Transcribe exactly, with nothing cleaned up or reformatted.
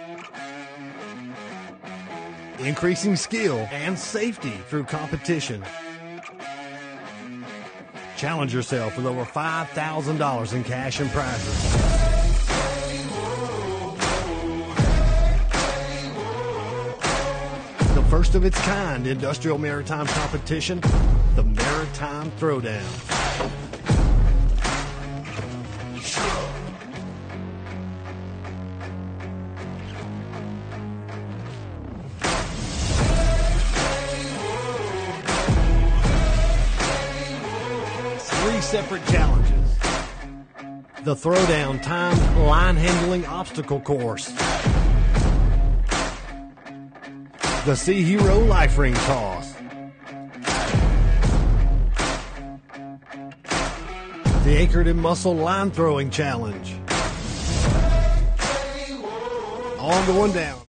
Increasing skill and safety through competition. Challenge yourself with over five thousand dollars in cash and prizes. The first of its kind industrial maritime competition, the Maritime Throwdown. Three separate challenges. The Throwdown timed line handling obstacle course. The Sea Hero life ring toss. The anchored and muscle line throwing challenge. All going down.